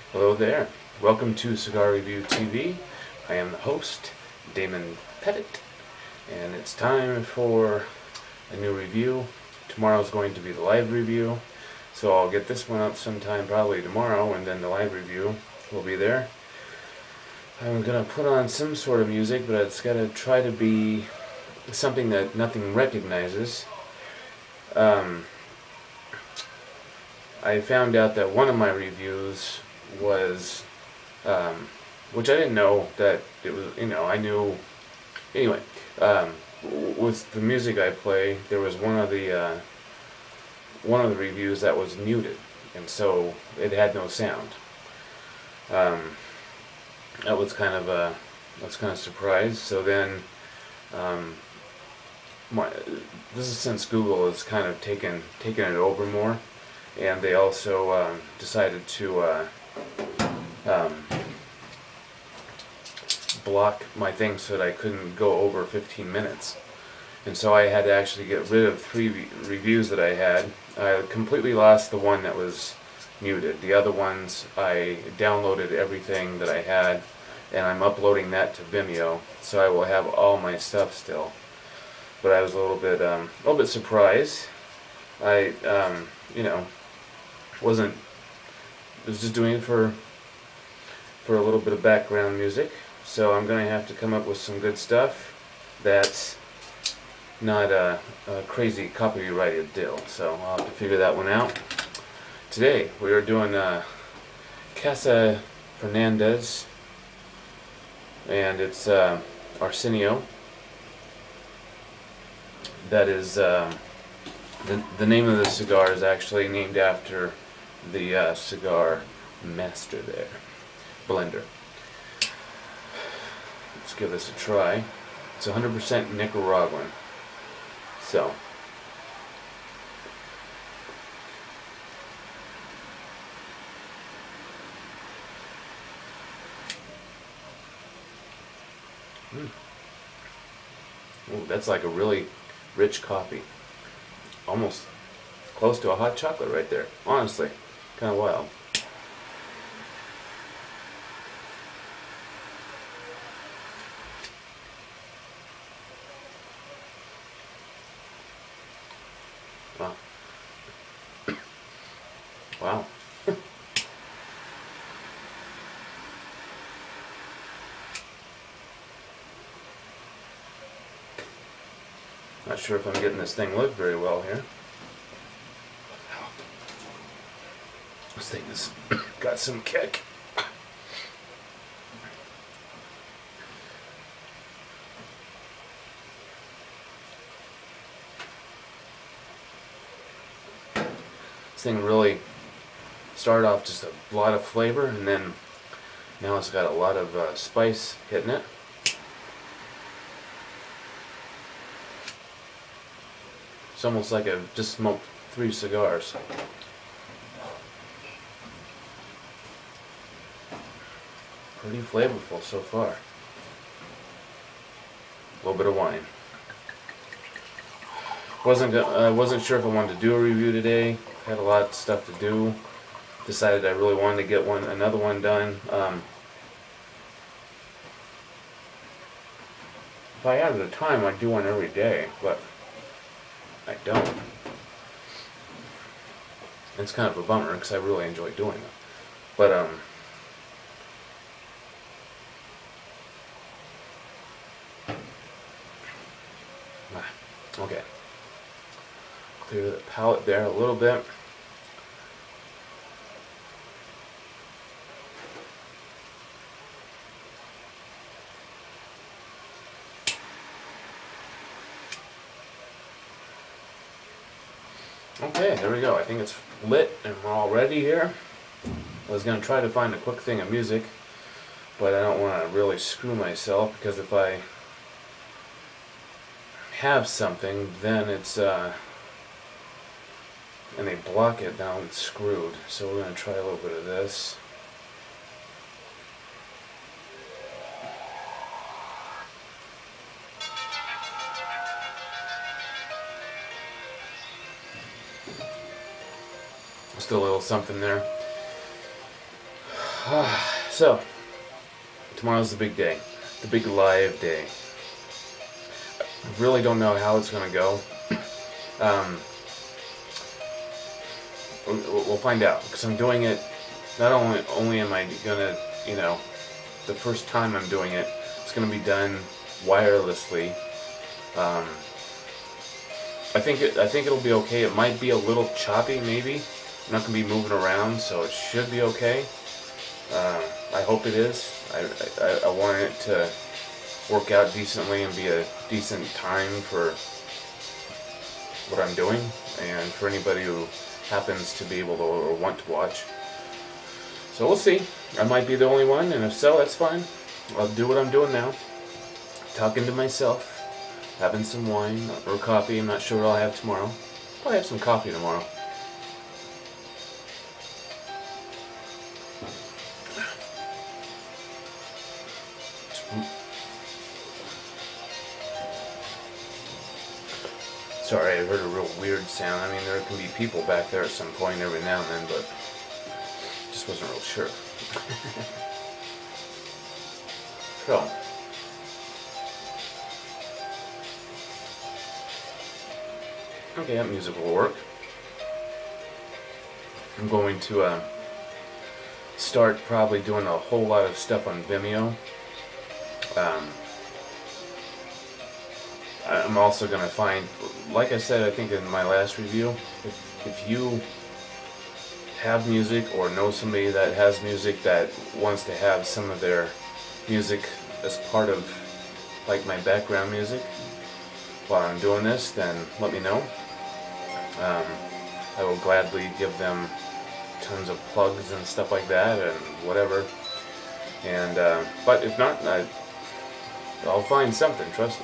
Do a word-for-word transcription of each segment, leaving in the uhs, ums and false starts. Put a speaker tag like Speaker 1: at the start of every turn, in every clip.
Speaker 1: Hello there. Welcome to Cigar Review T V. I am the host, Damon Pettit, and it's time for a new review. Tomorrow's going to be the live review, so I'll get this one up sometime probably tomorrow, and then the live review will be there. I'm going to put on some sort of music, but it's got to try to be something that nothing recognizes. Um, I found out that one of my reviews was, um, which I didn't know that it was, you know, I knew, anyway, um, with the music I play, there was one of the, uh, one of the reviews that was muted, and so it had no sound. Um, that was kind of a, I was kind of surprised. So then, um, my, this is since Google has kind of taken, taken it over more, and they also um, decided to uh, um, block my thing so that I couldn't go over fifteen minutes. And so I had to actually get rid of three re reviews that I had. I completely lost the one that was muted. The other ones, I downloaded everything that I had, and I'm uploading that to Vimeo, so I will have all my stuff still. But I was a little bit, um, a little bit surprised. I, um, you know, wasn't. Was just doing it for for a little bit of background music. So I'm going to have to come up with some good stuff that's not a, a crazy copyrighted deal. So I'll have to figure that one out. Today we are doing uh, Casa Fernandez, and it's uh, Arsenio. That is uh, the the name of the cigar is actually named after the uh, cigar master there, blender. Let's give this a try. It's one hundred percent Nicaraguan. So, mm. Ooh, that's like a really rich coffee. Almost close to a hot chocolate right there. Honestly, kind of wild. Wow. Wow. Not sure if I'm getting this thing lit very well here. This thing has got some kick. This thing really started off just a lot of flavor, and then now it's got a lot of uh, spice hitting it. It's almost like I've just smoked three cigars. Pretty flavorful so far. A little bit of wine. Wasn't I uh, wasn't sure if I wanted to do a review today. Had a lot of stuff to do. Decided I really wanted to get one, another one done. Um, if I had the time, I'd do one every day, but I don't. It's kind of a bummer because I really enjoy doing it. But um. Okay. Clear the palate there a little bit. Okay, there we go. I think it's lit and we're all ready here. I was going to try to find a quick thing of music, but I don't want to really screw myself, because if I have something, then it's, uh, and they block it, now it's screwed. So we're going to try a little bit of this. Just a little something there. So, tomorrow's the big day. The big live day. I really don't know how it's going to go. Um, we'll find out. Because I'm doing it, not only, only am I going to, you know, the first time I'm doing it, it's going to be done wirelessly. Um, I think it, I think it'll be okay. It might be a little choppy, maybe. I'm not going to be moving around, so it should be okay. Uh, I hope it is. I, I, I want it to work out decently and be a decent time for what I'm doing, and for anybody who happens to be able to or want to watch. So we'll see. I might be the only one, and if so, that's fine. I'll do what I'm doing now. Talking to myself. Having some wine or coffee. I'm not sure what I'll have tomorrow. Probably have some coffee tomorrow. Sorry, I heard a real weird sound. I mean, there can be people back there at some point every now and then, but just wasn't real sure. So. Okay, that music will work. I'm going to uh, start probably doing a whole lot of stuff on Vimeo. Um, I'm also going to find, like I said, I think in my last review, if, if you have music or know somebody that has music that wants to have some of their music as part of like my background music while I'm doing this, then let me know. Um, I will gladly give them tons of plugs and stuff like that and whatever. And uh, but if not, I, I'll find something, trust me.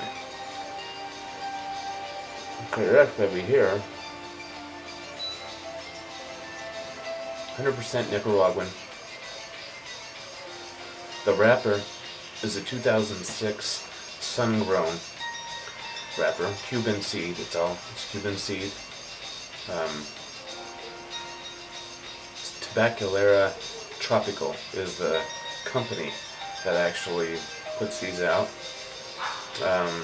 Speaker 1: Okay, that's gonna be here. one hundred percent Nicaraguan. The wrapper is a two thousand six sun-grown wrapper. Cuban seed, it's all. It's Cuban seed. Um, Tabacalera Tropical is the company that actually puts these out. Um,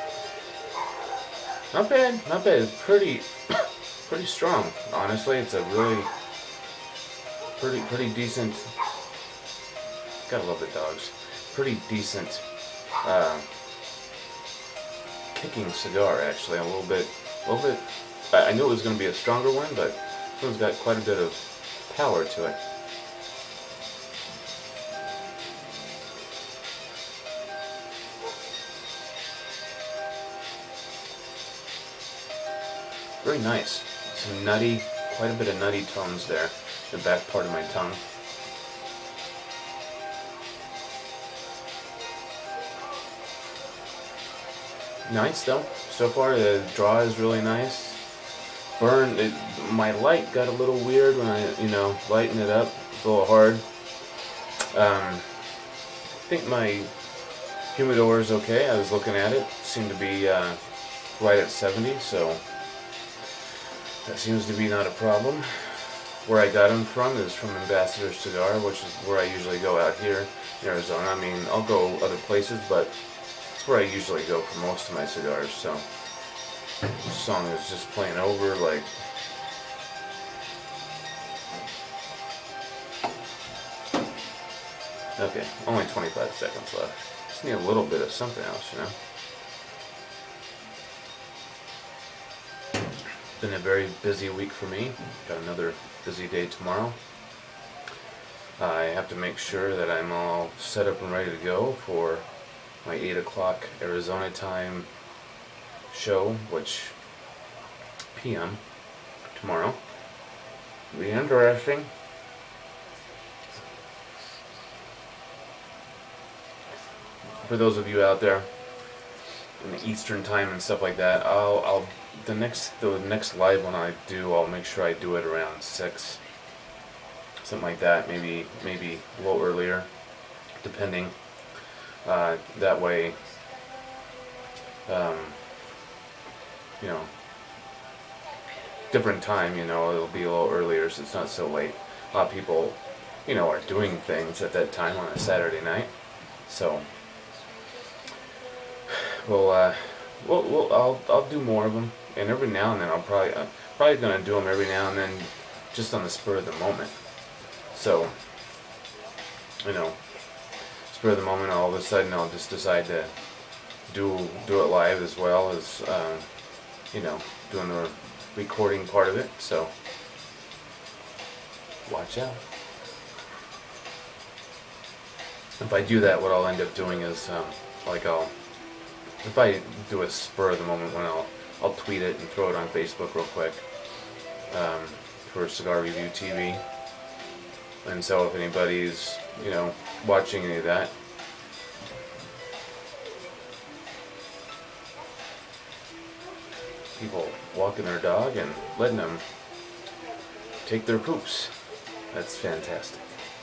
Speaker 1: not bad, not bad. It's pretty, pretty strong. Honestly, it's a really pretty, pretty decent. Gotta love the dogs. Pretty decent uh, kicking cigar, actually. A little bit, a little bit. I knew it was going to be a stronger one, but this one's got quite a bit of power to it. Very nice. Some nutty, quite a bit of nutty tones there, the back part of my tongue. Nice though. So far the draw is really nice. Burn, it, my light got a little weird when I, you know, lighten it up. It's a little hard. Um, I think my humidor is okay. I was looking at it. Seemed to be uh, right at seventy, so that seems to be not a problem. Where I got them from is from Ambassador Cigar, which is where I usually go out here in Arizona. I mean, I'll go other places, but it's where I usually go for most of my cigars, so this song is just playing over like okay, only twenty-five seconds left. Just need a little bit of something else, you know. Been a very busy week for me. Got another busy day tomorrow. I have to make sure that I'm all set up and ready to go for my eight o'clock Arizona time show, which p m tomorrow. It'll be interesting. For those of you out there in the Eastern time and stuff like that, I'll, I'll the next the next live one I do, I'll make sure I do it around six, something like that. Maybe maybe a little earlier, depending. Uh, that way, um, you know, different time, you know, it'll be a little earlier so it's not so late. A lot of people you know, are doing things at that time on a Saturday night. So, we'll, uh, we'll, we'll I'll, I'll do more of them, and every now and then I'll probably, I'm probably gonna do them every now and then, just on the spur of the moment. So, you know, spur of the moment, all of a sudden I'll just decide to do do it live as well as, um, you know, doing the recording part of it. So, watch out. If I do that, what I'll end up doing is, um, like I'll, if I do a spur of the moment one, I'll, I'll tweet it and throw it on Facebook real quick, um, for Cigar Review T V. And so if anybody's, you know, watching any of that, people walking their dog and letting them take their poops. That's fantastic.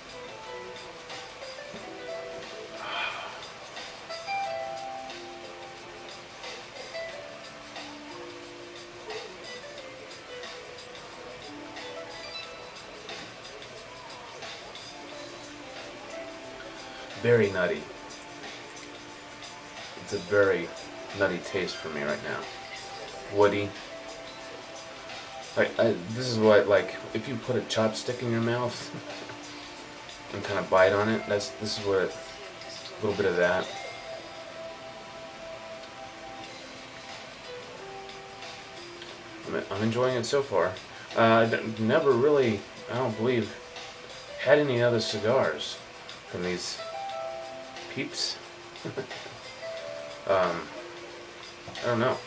Speaker 1: Very nutty. It's a very nutty taste for me right now. Woody. I, I, this is what, like, if you put a chopstick in your mouth and kind of bite on it, that's this is what, it, a little bit of that. I'm, I'm enjoying it so far. Uh, I've never really, I don't believe, had any other cigars from these peeps. um, I don't know.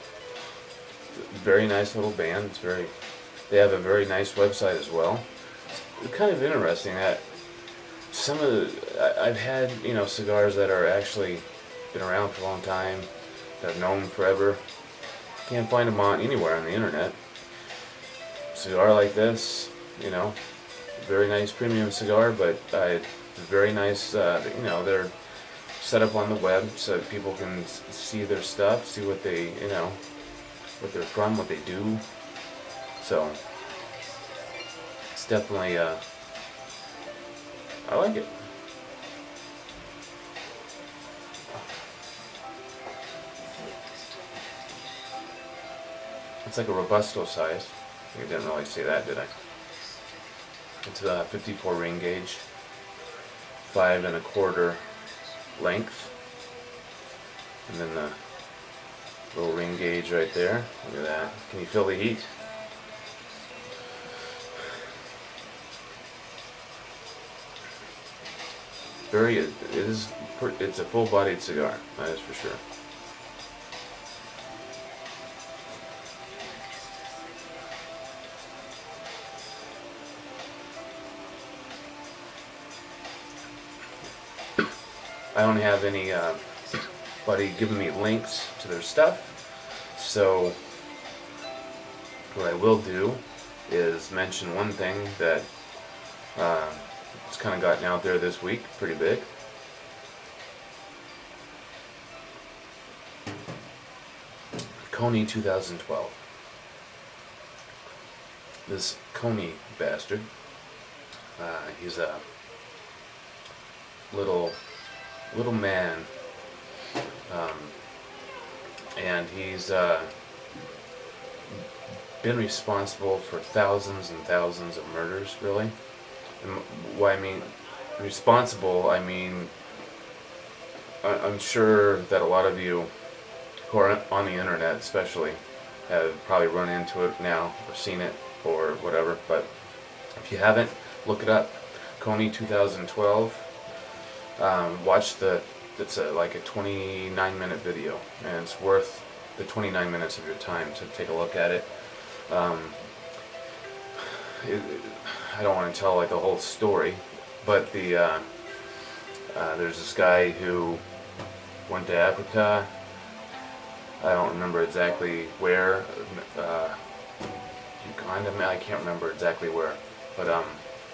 Speaker 1: Very nice little band. It's very. They have a very nice website as well. It's kind of interesting that some of the, I, I've had, you know, cigars that are actually been around for a long time, that I've known forever. Can't find them on anywhere on the internet. Cigar like this, you know, very nice premium cigar, but uh, very nice. Uh, you know, they're set up on the web so that people can see their stuff, see what they, you know, what they're from, what they do. So it's definitely, uh, I like it. It's like a Robusto size. I didn't really say that, did I? It's a fifty-four ring gauge, five and a quarter length, and then the little ring gauge right there. Look at that. Can you feel the heat? Very, it is, it's a full-bodied cigar, that is for sure. I don't have any uh, buddy giving me links to their stuff, so what I will do is mention one thing that uh, it's kind of gotten out there this week, pretty big. Coney two thousand twelve. This Coney bastard, uh, he's a little little man, um, and he's uh, been responsible for thousands and thousands of murders, really. And why I mean responsible, I mean I I'm sure that a lot of you who are on the internet especially have probably run into it now or seen it or whatever, but if you haven't, look it up. Coney two thousand twelve. Um, watch the, it's a, like a twenty-nine minute video, and it's worth the twenty-nine minutes of your time to take a look at it. Um, it, it I don't want to tell like the whole story, but the uh, uh, there's this guy who went to Africa. I don't remember exactly where, uh, Uganda, I can't remember exactly where, but um,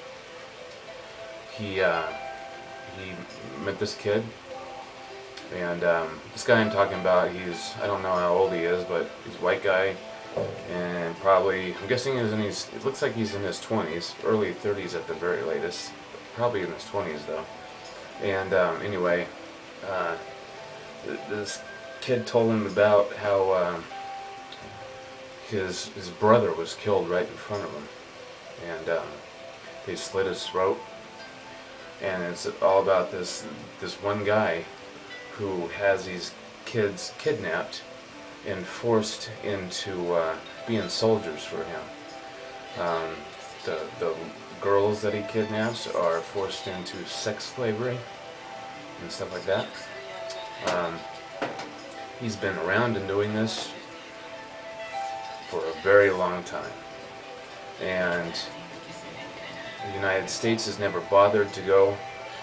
Speaker 1: he uh, he met this kid, and um, this guy I'm talking about, he's, I don't know how old he is, but he's a white guy, and probably, I'm guessing he's in his, it looks like he's in his twenties, early thirties at the very latest, probably in his twenties though. And um, anyway, uh, th this kid told him about how um, his his brother was killed right in front of him, and um, they slit his throat. And it's all about this this one guy who has these kids kidnapped and forced into uh, being soldiers for him. Um, the the girls that he kidnaps are forced into sex slavery and stuff like that. Um, he's been around and doing this for a very long time, and the United States has never bothered to go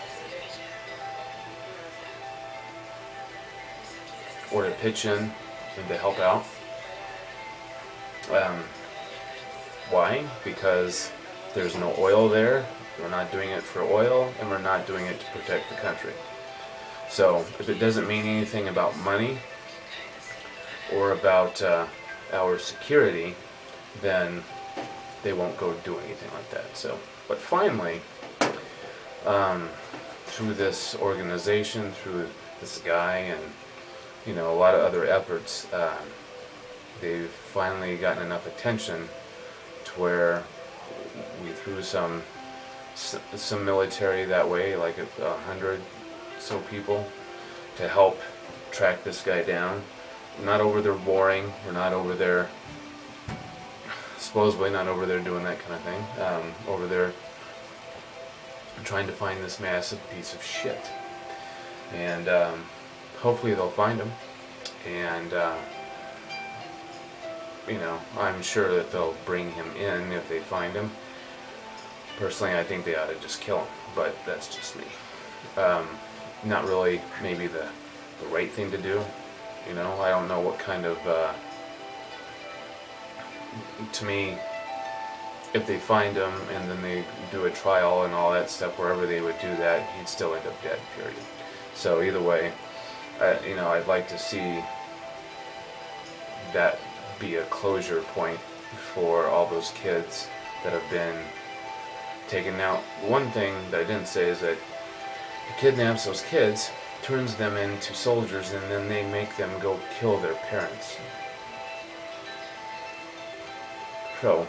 Speaker 1: or to pitch in and to help out. Um, why? Because there's no oil there. We're not doing it for oil, and we're not doing it to protect the country. So if it doesn't mean anything about money or about uh, our security, then they won't go do anything like that. So, but finally, um, through this organization, through this guy, and you know a lot of other efforts, uh, they've finally gotten enough attention to where we threw some some military that way, like a, a hundred so people, to help track this guy down. We're not over there warring. We're not over there, supposedly not over there doing that kind of thing. Um, over there trying to find this massive piece of shit. And um, hopefully they'll find him. And uh, you know, I'm sure that they'll bring him in if they find him. Personally, I think they ought to just kill him, but that's just me. Um, not really maybe the, the right thing to do. You know, I don't know what kind of, uh, to me, if they find him and then they do a trial and all that stuff, wherever they would do that, he'd still end up dead, period. So either way, uh, you know, I'd like to see that be a closure point for all those kids that have been taken. Now, one thing that I didn't say is that he kidnaps those kids, turns them into soldiers, and then they make them go kill their parents. So,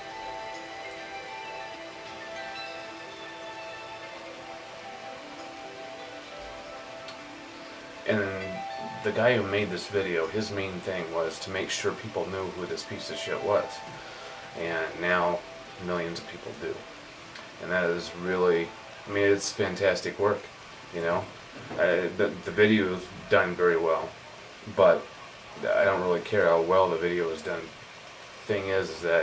Speaker 1: and the guy who made this video, his main thing was to make sure people knew who this piece of shit was. And now millions of people do. And that is really, I mean, it's fantastic work, you know. Uh, the, the video is done very well, but I don't really care how well the video is done. Thing is, is that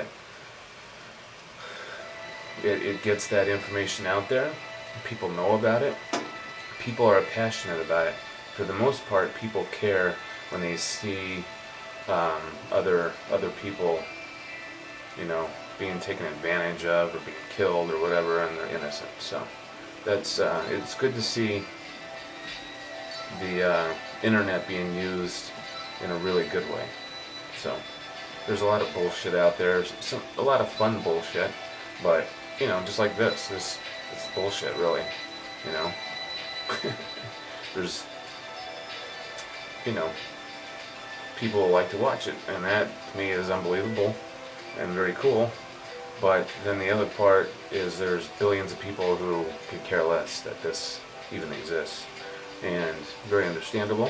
Speaker 1: it, it gets that information out there. People know about it. People are passionate about it. For the most part, people care when they see um, other other people, you know, being taken advantage of or being killed or whatever, and they're innocent. So that's uh, it's good to see the uh, internet being used in a really good way. So there's a lot of bullshit out there, some, a lot of fun bullshit, but you know, just like this, this, this bullshit, really, you know. There's, you know, people like to watch it, and that to me is unbelievable and very cool. But then the other part is there's billions of people who could care less that this even exists, and very understandable.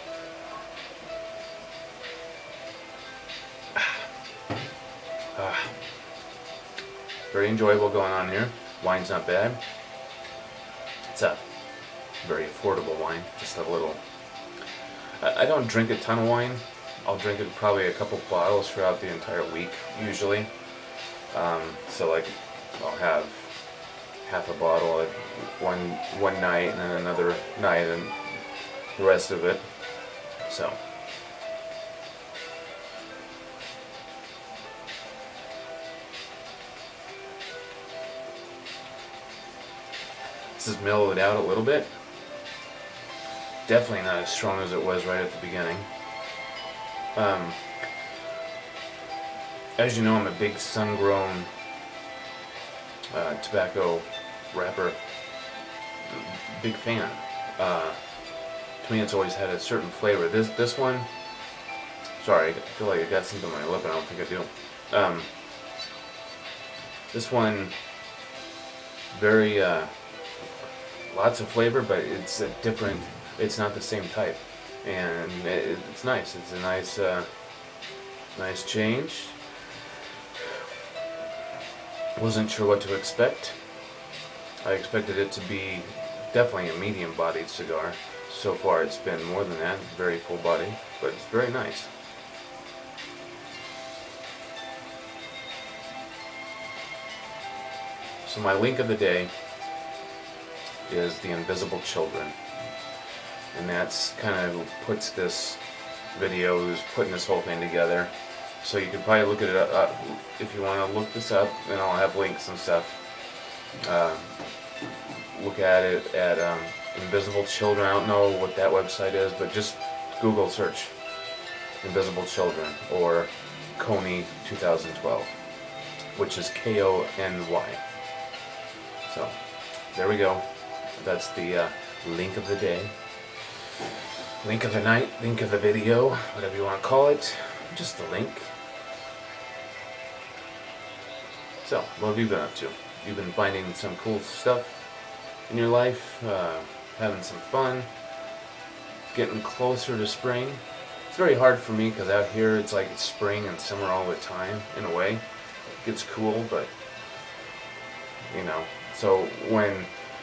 Speaker 1: Uh, very enjoyable going on here. Wine's not bad. It's a very affordable wine, just a little. I, I don't drink a ton of wine. I'll drink it probably a couple bottles throughout the entire week, usually. Um, so like, I'll have half a bottle at one one night, and then another night, and the rest of it. So. This has mellowed out a little bit. Definitely not as strong as it was right at the beginning. Um, as you know, I'm a big sun-grown uh, tobacco wrapper big fan. Uh, to me, it's always had a certain flavor. This this one, sorry, I feel like I got something on my lip, and I don't think I do. Um, this one, very uh, lots of flavor, but it's a different. It's not the same type, and it, it's nice. It's a nice, uh, nice change. Wasn't sure what to expect. I expected it to be definitely a medium-bodied cigar. So far it's been more than that, very full body, but it's very nice. So my link of the day is The Invisible Children. And that's kind of who puts this video, who's putting this whole thing together. So you can probably look at it up if you want to look this up, and I'll have links and stuff. Uh, look at it at um, Invisible Children. I don't know what that website is, but just Google search Invisible Children or Kony twenty twelve, which is K O N Y. So there we go. That's the uh, link of the day, link of the night, link of the video, whatever you want to call it. Just the link. So, what have you been up to? You've been finding some cool stuff in your life, uh, having some fun, getting closer to spring. It's very hard for me because out here it's like it's spring and summer all the time, in a way. It gets cool, but, you know, so when,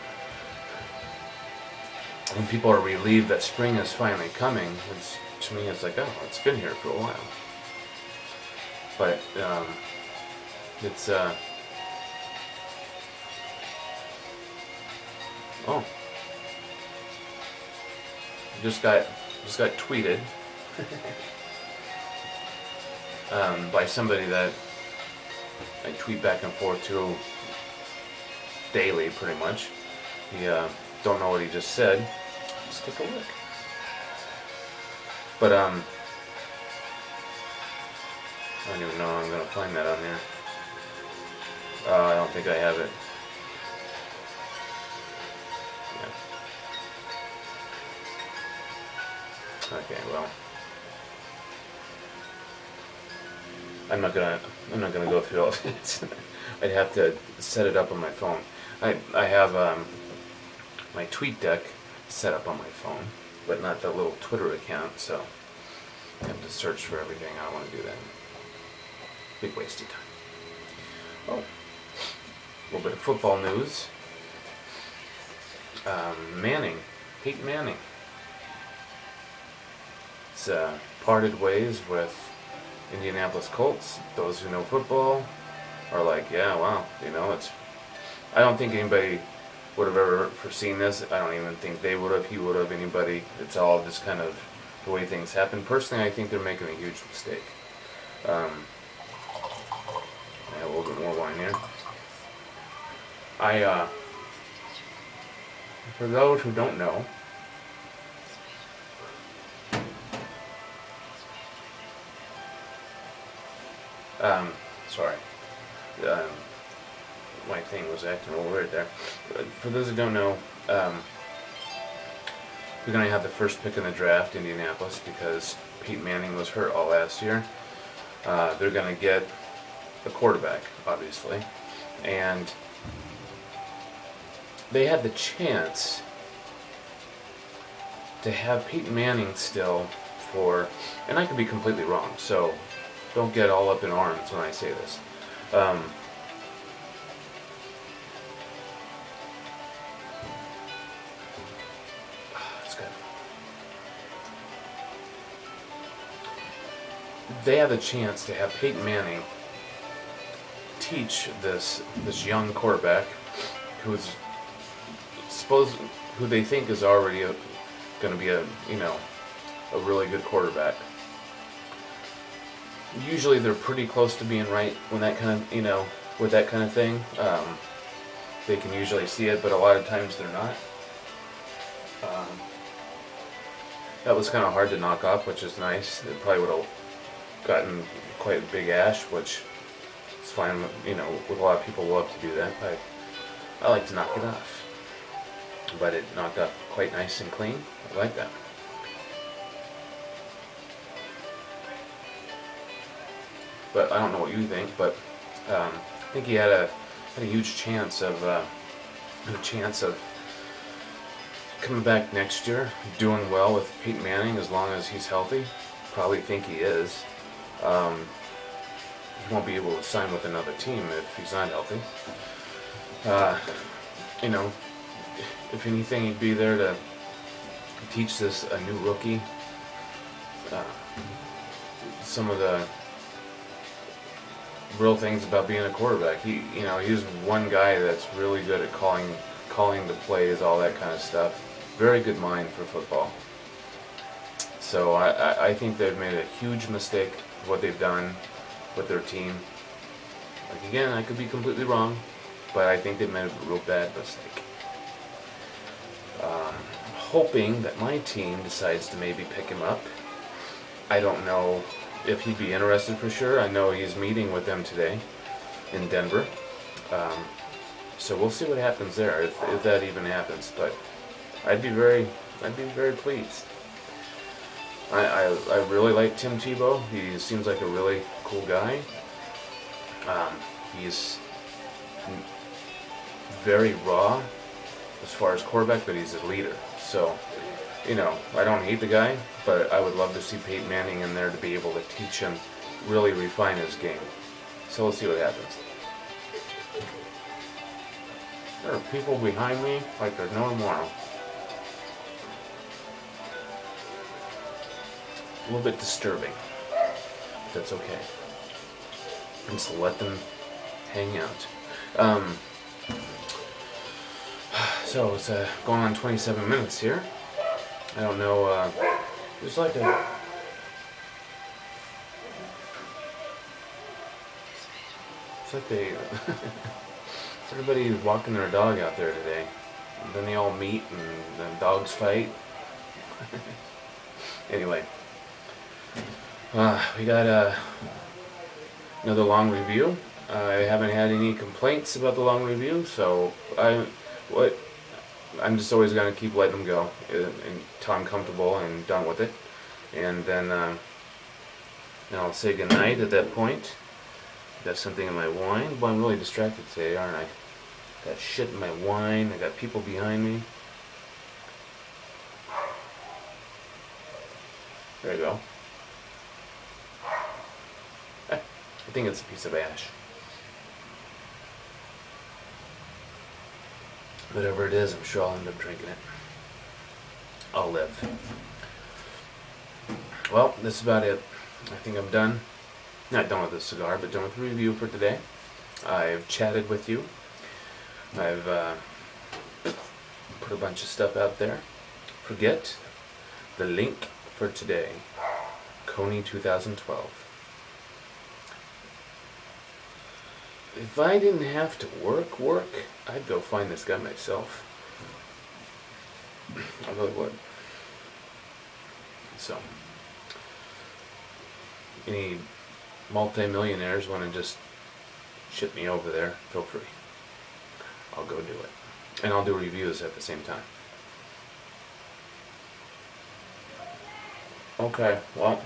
Speaker 1: when people are relieved that spring is finally coming, it's, to me it's like, oh, it's been here for a while. But, um, it's, uh, oh, just got, just got tweeted, um, by somebody that I tweet back and forth to daily, pretty much. He, uh, don't know what he just said. Let's take a look. But, um, I don't even know how I'm going to find that on there. Uh, I don't think I have it. Yeah. Okay, well, I'm not gonna. I'm not gonna go through all of it. I'd have to set it up on my phone. I I have um, my TweetDeck set up on my phone, but not the little Twitter account. So I have to search for everything. I don't want to do that. Big waste of time. Oh, a little bit of football news. Um, Manning, Peyton Manning. It's uh, parted ways with Indianapolis Colts. Those who know football are like, yeah, wow, you know, it's. I don't think anybody would have ever foreseen this. I don't even think they would have. He would have. Anybody. It's all just kind of the way things happen. Personally, I think they're making a huge mistake. Um, I have a little bit more wine here. I, uh, for those who don't know, um, sorry, um, my thing was acting a little weird there. But for those who don't know, um, we're going to have the first pick in the draft, Indianapolis, because Peyton Manning was hurt all last year. Uh, they're going to get a quarterback, obviously, and they had the chance to have Peyton Manning still for, and I could be completely wrong, so don't get all up in arms when I say this. Um, it's good. They had the chance to have Peyton Manning teach this this young quarterback who's supposed who they think is already going to be a you know a really good quarterback. Usually they're pretty close to being right when that kind of you know with that kind of thing. Um, they can usually see it, but a lot of times they're not. Um, that was kind of hard to knock off, which is nice. It probably would have gotten quite a big ash, which is fine. You know, with a lot of people love to do that. I I like to knock it off. but it knocked off quite nice and clean. I like that. But I don't know what you think, but um, I think he had a had a huge chance of uh, a chance of coming back next year, doing well with Peyton Manning as long as he's healthy. Probably think he is. Um, he won't be able to sign with another team if he's not healthy. Uh, you know, if anything, he'd be there to teach this a new rookie uh, some of the real things about being a quarterback. He, you know, he's one guy that's really good at calling, calling the plays, all that kind of stuff. Very good mind for football. So I, I, I think they've made a huge mistake with what they've done with their team. Like again, I could be completely wrong, but I think they've made a real bad mistake. Um, hoping that my team decides to maybe pick him up. I don't know if he'd be interested for sure. I know he's meeting with them today in Denver. Um, so we'll see what happens there, if, if that even happens. But I'd be very, I'd be very pleased. I, I, I really like Tim Tebow. He seems like a really cool guy. Um, he's very raw as far as quarterback, but he's a leader. So, you know, I don't hate the guy, but I would love to see Peyton Manning in there to be able to teach him, really refine his game. So we'll see what happens. There are people behind me like there's no tomorrow. A little bit disturbing. But that's okay. Just let them hang out. Um, so it's uh, going on twenty-seven minutes here. I don't know. Uh, there's like a it's like they everybody's walking their dog out there today. And then they all meet and then dogs fight. Anyway. Uh, we got uh, another long review. Uh, I haven't had any complaints about the long review, so I, what, I'm just always going to keep letting them go until I'm comfortable and done with it. And then uh, I'll say goodnight at that point. Got something in my wine. Boy, I'm really distracted today, aren't I? Got shit in my wine. I got people behind me. There you go. I think it's a piece of ash. Whatever it is, I'm sure I'll end up drinking it. I'll live. Well, this is about it. I think I'm done. Not done with the cigar, but done with the review for today. I've chatted with you. I've uh, put a bunch of stuff out there. Forget the link for today. Coney two thousand twelve. If I didn't have to work, work, I'd go find this guy myself. I really would. So, any multi-millionaires want to just ship me over there, feel free. I'll go do it. And I'll do reviews at the same time. Okay, well,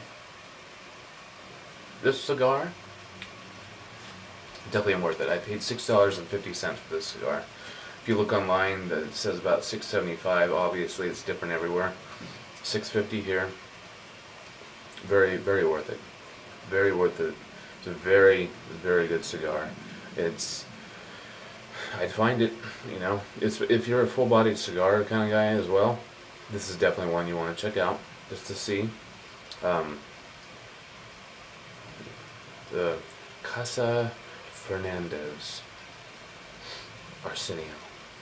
Speaker 1: this cigar, definitely worth it. I paid six dollars and fifty cents for this cigar. If you look online, it says about six seventy-five. Obviously, it's different everywhere. six fifty here. Very, very worth it. Very worth it. It's a very, very good cigar. It's, I'd find it, you know, it's if you're a full-bodied cigar kind of guy as well, this is definitely one you want to check out just to see. Um, the Casa Fernandez Arsenio.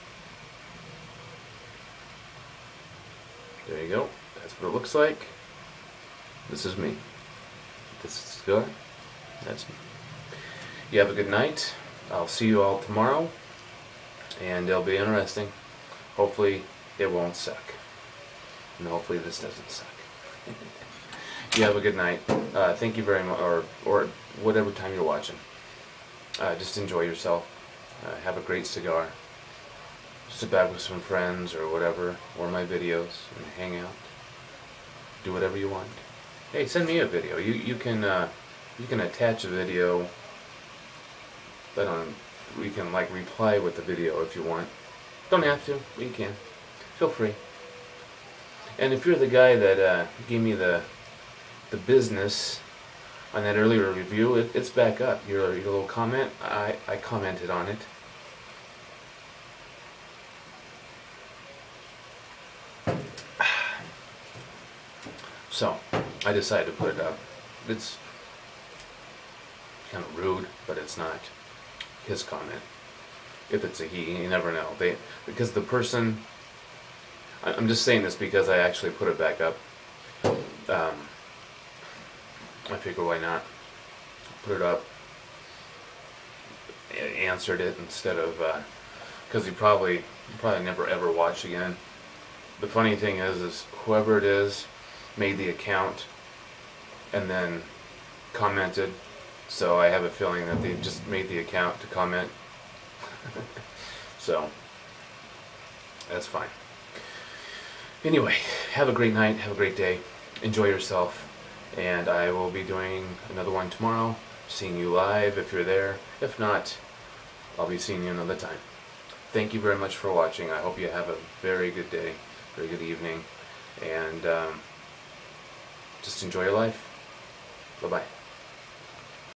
Speaker 1: There you go. That's what it looks like. This is me. This is cigar. That's me. You have a good night. I'll see you all tomorrow, and it'll be interesting. Hopefully it won't suck, and hopefully this doesn't suck. You have a good night. Uh, thank you very much, or or whatever time you're watching. Uh, just enjoy yourself. Uh, have a great cigar. sit back with some friends or whatever, or my videos, and hang out. Do whatever you want. Hey, send me a video. You you can uh, you can attach a video. But um, we can like reply with the video if you want. Don't have to, but you can. Feel free. And if you're the guy that uh, gave me the the business on that earlier review, it, it's back up. Your your little comment, I I commented on it. So I decided to put it up. It's kind of rude, but it's not his comment. If it's a he, you never know. They because the person. I'm just saying this because I actually put it back up. Um, I figure why not put it up. Answered it instead of because he probably he probably never ever watch again. The funny thing is, is whoever it is made the account and then commented. So I have a feeling that they just made the account to comment. So that's fine. Anyway, have a great night, have a great day, enjoy yourself, and I will be doing another one tomorrow, seeing you live if you're there. If not, I'll be seeing you another time. Thank you very much for watching. I hope you have a very good day, very good evening, and um, just enjoy your life. Bye-bye.